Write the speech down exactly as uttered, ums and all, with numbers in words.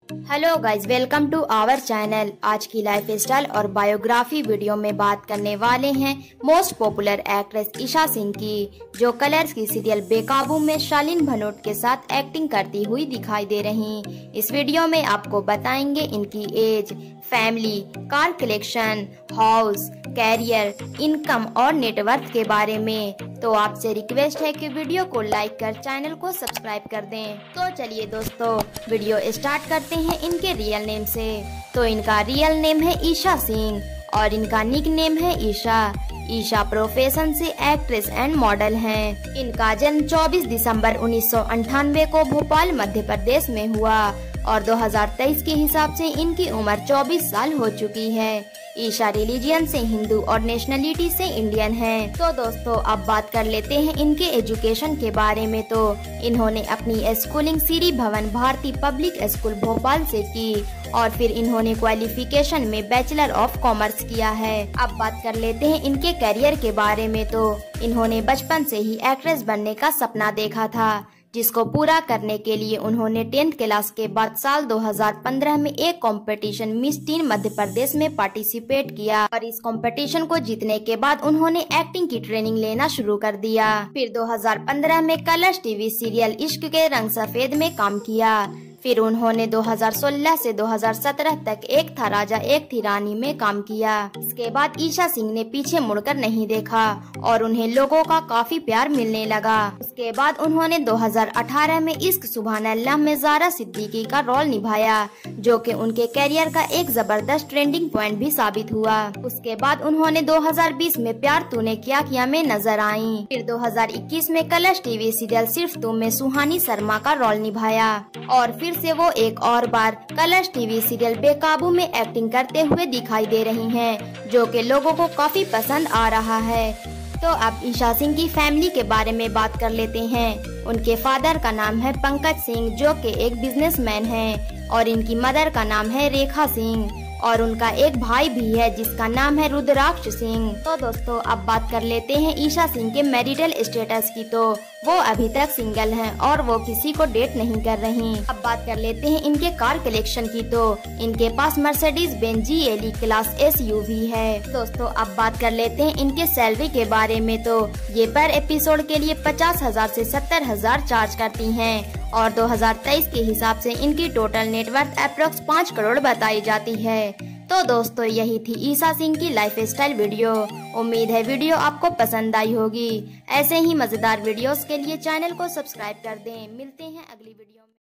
Hello guys, welcome to our channel. आज की life style और बायोग्राफी वीडियो में बात करने वाले हैं most popular actress Isha Singh की, जो कलर्स की सीरियल बेकाबू में शालीन भनोट के साथ एक्टिंग करती हुई दिखाई दे रही। इस वीडियो में आपको बताएंगे इनकी age, family, car collection, house, career, income और नेटवर्थ के बारे में। तो आपसे रिक्वेस्ट है कि वीडियो को लाइक कर चैनल को सब्सक्राइब कर दें। तो चलिए दोस्तों, वीडियो स्टार्ट करते हैं इनके रियल नेम से। तो इनका रियल नेम है ईशा सिंह और इनका निक नेम है ईशा। ईशा प्रोफेशन से एक्ट्रेस एंड मॉडल हैं। इनका जन्म चौबीस दिसंबर उन्नीस सौ अंठानवे को भोपाल मध्य प्रदेश में हुआ और दो हज़ार तेईस के हिसाब से इनकी उम्र चौबीस साल हो चुकी है। ईशा रिलीजियन से हिंदू और नेशनलिटी से इंडियन हैं। तो दोस्तों, अब बात कर लेते हैं इनके एजुकेशन के बारे में। तो इन्होंने अपनी स्कूलिंग श्री भवन भारती पब्लिक स्कूल भोपाल से की और फिर इन्होंने क्वालिफिकेशन में बैचलर ऑफ कॉमर्स किया है। अब बात कर लेते हैं इनके करियर के बारे में। तो इन्होंने बचपन से ही एक्ट्रेस बनने का सपना देखा था, जिसको पूरा करने के लिए उन्होंने टेंथ क्लास के बाद साल दो हज़ार पंद्रह में एक competition Miss Teen Madhya Pradesh में पार्टिसिपेट किया और इस कंपटीशन को जीतने के बाद उन्होंने एक्टिंग की ट्रेनिंग लेना शुरू कर दिया। फिर दो हज़ार पंद्रह में कलर्स टीवी सीरियल इश्क के रंग सफेद में काम किया। फिर उन्होंने दो हज़ार सोलह से दो हज़ार सत्रह तक एक था राजा एक थी रानी में काम किया। इसके बाद ईशा सिंह ने पीछे मुड़कर नहीं देखा और उन्हें लोगों का काफी प्यार मिलने लगा। उसके बाद उन्होंने दो हज़ार अठारह में इश्क सुभान अल्लाह में ज़ारा सिद्दीकी का रोल निभाया, जो कि उनके करियर का एक जबरदस्त ट्रेंडिंग पॉइंट भी साबित हुआ। उसके बाद उन्होंने दो हज़ार बीस में प्यार तूने क्या किया में नजर आई। फिर दो हज़ार इक्कीस में कलर्स टीवी सीरियल सिर्फ तुम में सुहानी शर्मा का रोल निभाया और फिर से वो एक और बार कलर्स टीवी सीरियल बेकाबू में एक्टिंग करते हुए दिखाई दे रही हैं, जो कि लोगों को काफी पसंद आ रहा है। तो अब ईशा सिंह की फैमिली के बारे में बात कर लेते हैं। उनके फादर का नाम है पंकज सिंह, जो कि एक बिजनेसमैन हैं, और इनकी मदर का नाम है रेखा सिंह और उनका एक भाई भी है जिसका नाम है रुद्राक्ष सिंह। तो दोस्तों, अब बात कर लेते हैं ईशा सिंह के मैरिटल स्टेटस की। तो वो अभी तक सिंगल हैं और वो किसी को डेट नहीं कर रही। अब बात कर लेते हैं इनके कार कलेक्शन की। तो इनके पास Mercedes Benz G L E class S U V है। दोस्तों, अब बात कर लेते हैं इनके सैलरी के बारे में। तो ये पर एपिसोड के लिए पचास हजार से सत्तर हजार चार्ज करती हैं और दो हज़ार तेईस के हिसाब से इनकी टोटल नेटवर्थ अप्रोक्स पाँच करोड़ बताई जाती है। तो दोस्तों, यही थी ईशा सिंह की लाइफ स्टाइल वीडियो। उम्मीद है वीडियो आपको पसंद आई होगी। ऐसे ही मजेदार वीडियोस के लिए चैनल को सब्सक्राइब कर दें। मिलते हैं अगली वीडियो में।